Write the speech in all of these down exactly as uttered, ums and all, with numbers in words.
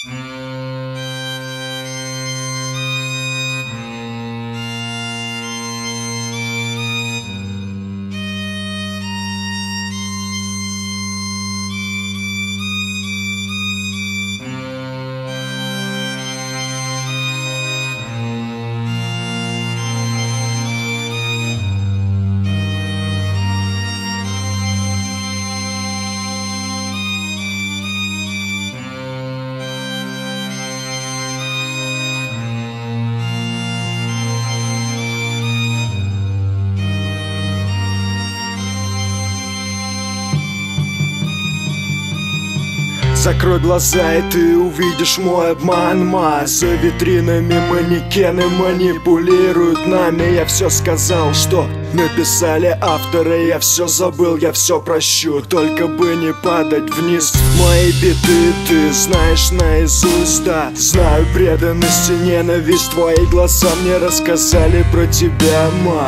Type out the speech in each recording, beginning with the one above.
Закрой глаза, и ты увидишь мой обман, ма. За витринами манекены манипулируют нами. Я все сказал, что написали авторы. Я все забыл, я все прощу, только бы не падать вниз. Мои биты ты знаешь наизусть, да. Знаю преданность и ненависть. Твои глаза мне рассказали про тебя, ма.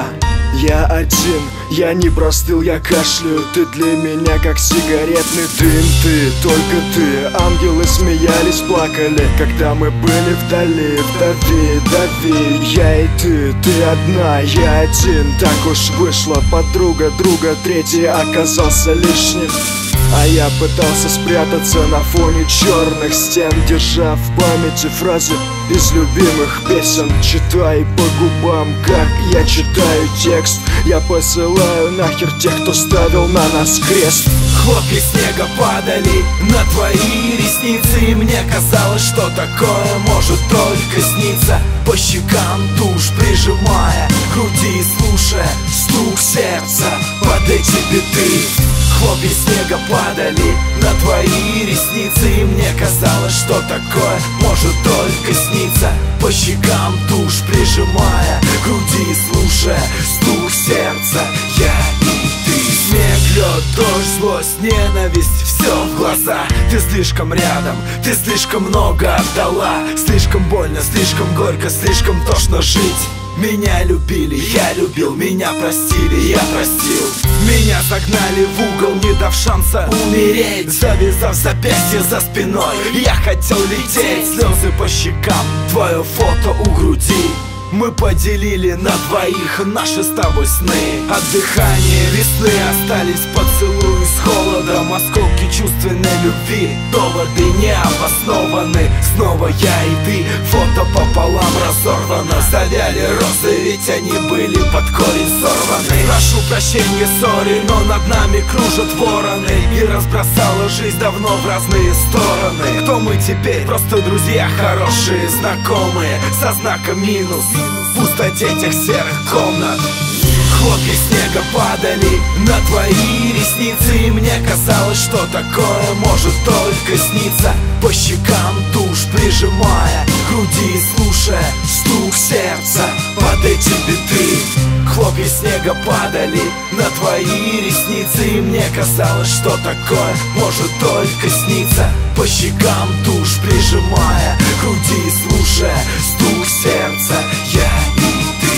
Я один, я не простыл, я кашляю. Ты для меня как сигаретный дым. Ты, только ты. Ангелы смеялись, плакали, когда мы были вдали. Вдави, дави, я и ты. Ты одна, я один. Так уж вышло, подруга друга третий оказался лишним. А я пытался спрятаться на фоне черных стен, держа в памяти фразы из любимых песен. Читай по губам, как я читаю текст. Я посылаю нахер тех, кто ставил на нас крест. Хлопья снега падали на твои ресницы, и мне казалось, что такое может только сниться. По щекам тушь прижимая к груди, слушая стук сердца под эти биты. Хлопья снега падали на твои ресницы, и мне казалось, что такое может только сниться. По щекам тушь прижимая к груди, слушая стук сердца, я и ты. Снег, лед, дождь, злость, ненависть, все в глаза. Ты слишком рядом, ты слишком много отдала. Слишком больно, слишком горько, слишком тошно жить. Меня любили, я любил, меня простили, я простил. Меня загнали в угол, не дав шанса умереть. Завязав запястье за спиной, я хотел лететь. Слезы по щекам, твое фото у груди. Мы поделили на двоих наши с тобой сны. От дыхания весны остались поцелуи с холодом. Осколки чувственной любви, доводы необоснованы. Снова я и ты, фото пополам разорвано. Завяли розы, ведь они были под корень сорваны. Прошу прощения, сори, но над нами кружат вороны. И разбросала жизнь давно в разные стороны. Кто мы теперь? Просто друзья, хорошие, знакомые, со знаком минус в пустоте тех серых комнат. Хлопья снега падали на твои ресницы, и мне казалось, что такое может только сниться. По щекам тушь прижимая к груди, слушая стук сердца под эти биты. Хлопья снега падали на твои ресницы, и мне казалось, что такое может только сниться. По щекам тушь прижимая к груди, слушая стук сердца, я и ты.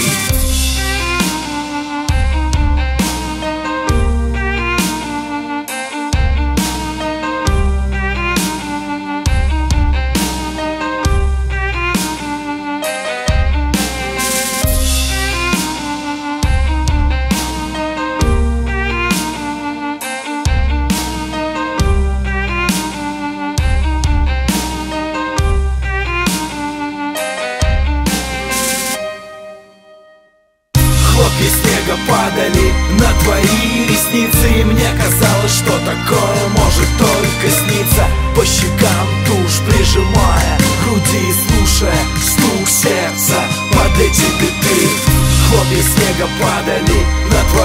Хлопья снега падали на твои ресницы, и мне казалось, что такое может только сниться. По щекам тушь прижимая к груди, слушая стук сердца под эти биты. Хлопья снега падали на твои